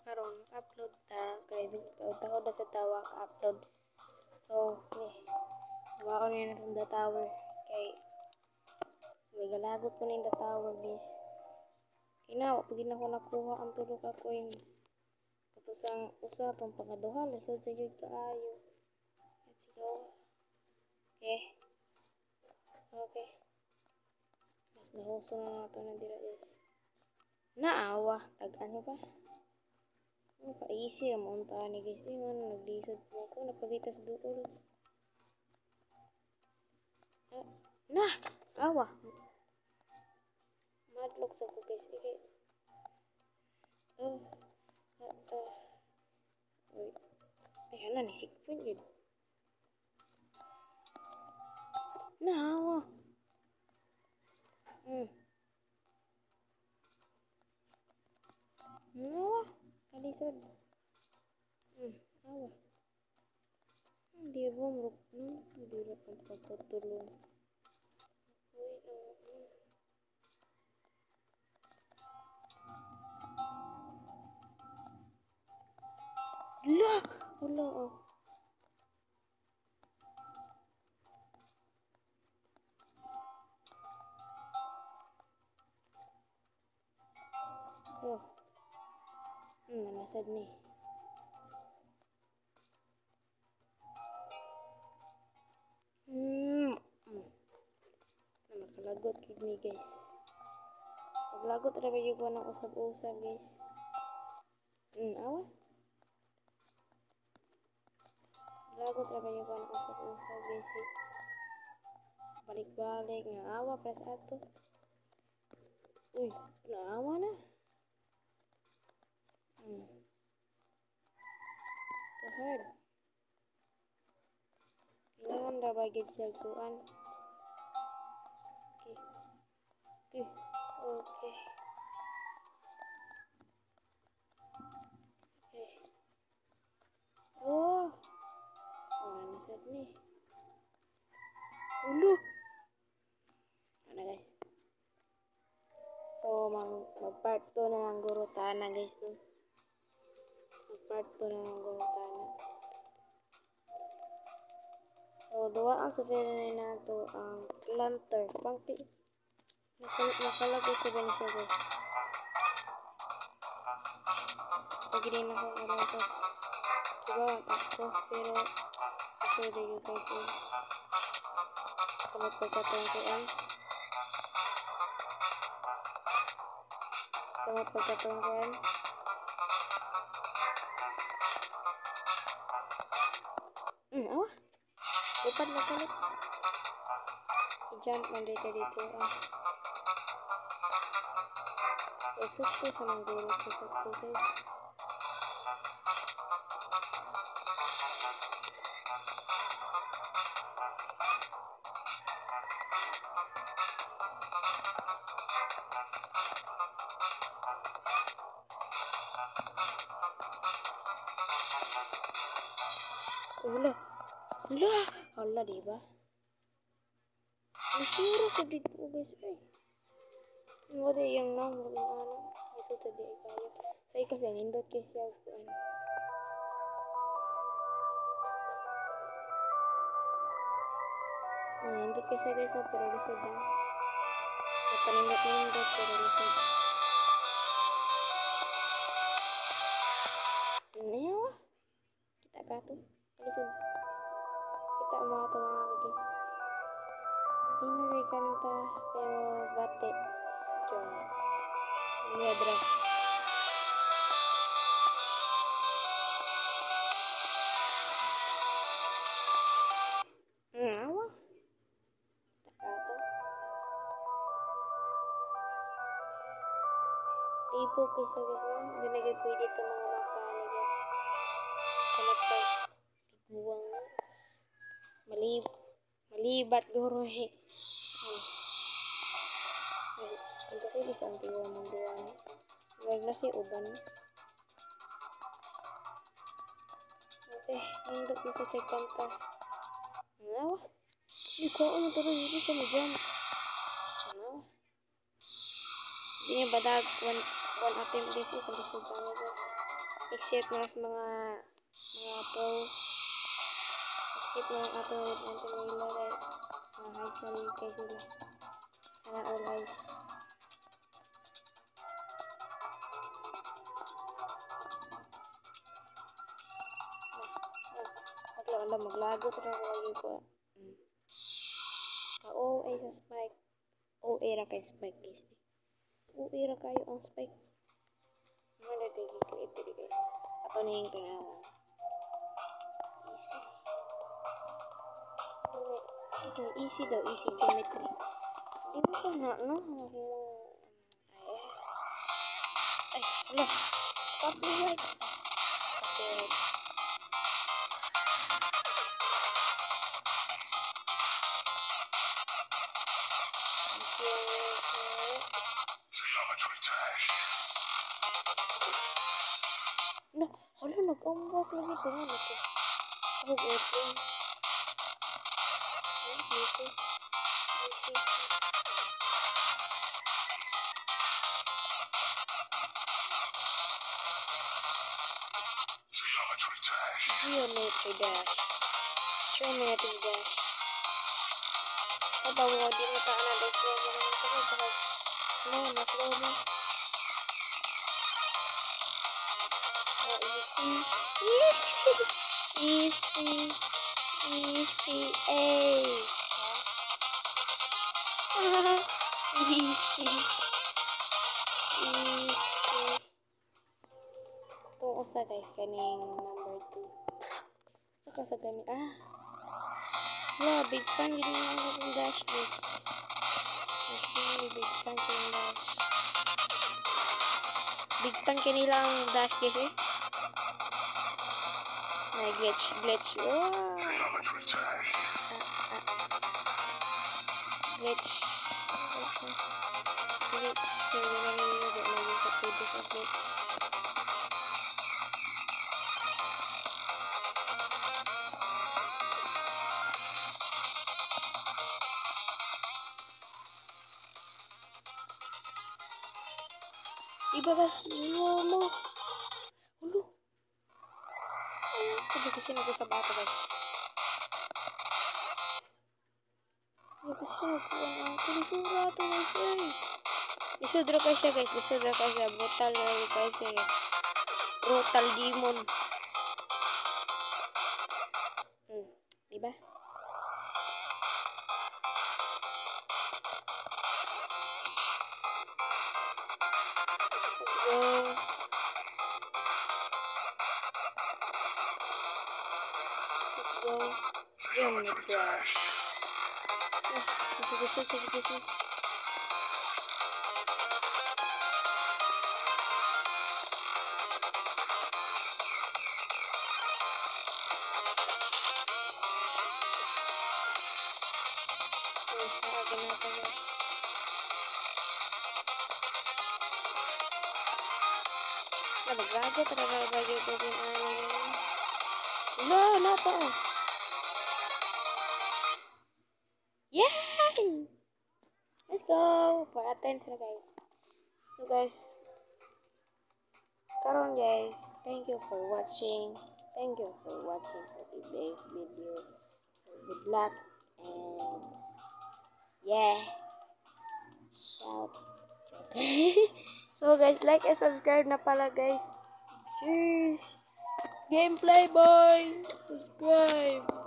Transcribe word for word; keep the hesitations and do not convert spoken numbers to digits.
karon upload ta kay tawo da sa tawa ka upload. So, eh, duwa ko na ng the tower kay may galagot ko na yung the tower bis. Kinawa pag ako nakuha ang tulo ka coin. Katusang usa tong pangaduha lisod sa jud kaayo. Let's go. Okay. Okay. Mas nahuso na nato na dira yes. Naawa, tag-an mo pa. Ano pa easy ra mo unta ni guys. Ayun, naglisod po ako napagitas duol. Ah, na, awa. Madlock sa ko guys. Sige. Oh. Ah, ah. Oy. Ay, hala ni sikpon yun. Naawa. Hmm. Awa. Kalisod. Hmm. Awa. Hindi ba maruk no? Hindi na pang pagkatulong. Uy, awa. La! Wala oh. Oh. Hmm, nanasad ni. Hmm. Hmm. Nakalagot kid mi guys. Paglagot ra ba yung ko ng usab-usab guys. Hmm, awa. Lagot ra ba yung ko ng usab-usab guys. Eh. Balik-balik nga awa press ato. Uy, naawa na. Hmm. Ito hard. Kailangan ra ba gid sa kuan. Okay. Okay. Okay. Okay. Oh. Oh, nasad ni. Ulo. Ano guys. So, mag, mag part two na lang gurutana guys. No? Mag part two na lang gurutana. So, duwa ang sabihin na ito ang planter. Pangti. Nakalagay sa ba siya guys. Pag rin ako kalatas. Diba, ako. Pero, kasi rin yung guys eh. Sabat pagkatungkuan. Sabat pagkatungkuan. Hmm, awa. Upad na kalit. I-jump man dito dito. Ah. Eksakto sa mga guro. Eksakto guys. Ula. Ula. Hala, diba? Nasuro sa dito guys. Ay. Wala yung number ng ano. Iso sa di kaya. Sa ikas yung indot kayo siya. Ano. Ah, indot kayo siya guys na pero lisod lang. Napanindot na indot pero lisod. Ano yawa? Kita ka to? Lisod. Kita mo ito mga guys. Inaway kanta pero bate. Diyan. Inwadra. Hmm, awa. Takato. Libo kaysa guys. Binagay pwede ito mga mata ni guys. Sa mata. Buwang na. Malib. Malibat guro eh. Ang kasi bisa ang tiwa ng duwan. Huwag na si uban. Okay, nandot na sa check kanta. Ano? Hindi ko ano to rin dito sa medyan. Ano? Hindi niya badag one, one attempt guys. Isang lisod tayo guys. except mga sa mga mga pro, except mga ato na natin nila dahil mga high sa rin kayo sila. Sana all guys. Wala maglago pa na lagi ko. Hmm. Ka-O ay sa spike. O A ra kay spike guys. O A ra kayo ang spike. Ano na ito create dito guys. Ato na yung tanawan. Easy. Okay, easy daw. Easy geometry. Di ba ko na no? Ay, ay, hala. Copyright. Copyright. No, hala, nag-umbok lagi ito nga nito. Ako, open. Ay, easy. Easy. Geometry dash. Geometry dash. Apa mo, di mo taan na daw mo naman sa mga no, na-flow mo. Oh, easy. Easy. Easy. A. Huh? Easy. Easy. Itong usa guys, kaning number two. Saka sa ganin, ah. Wala, big fan yun yung akong dash guys. Okay, big fan ko yung dash. Big fan kanila ang dash guys eh. May glitch, glitch. Wow. Ah, ah. Glitch. Glitch. Kaya wala rin yun. Wala rin sa pwede sa glitch. Iba ba? Lolo. Hulo. Sabi kasi naku sa bata guys. Sabi kasi naku ang kulisura ito guys eh. Isudra ka siya guys. Isudra ka siya. Brutal na rin ka siya. Brutal demon. Hmm. Diba? Go. Go. Geometry dash. Sige, sige, sige, sige. Saragin natin guys. Nag-graduate talaga bagay ko din ano yun. Wala, wala pa oh. Yay! Let's go! Para ten sila guys. So guys, karon guys, thank you for watching. Thank you for watching for today's video. So good luck and yeah. Shout. So guys, like and subscribe na pala guys. Cheers! Gameplay boy! Subscribe!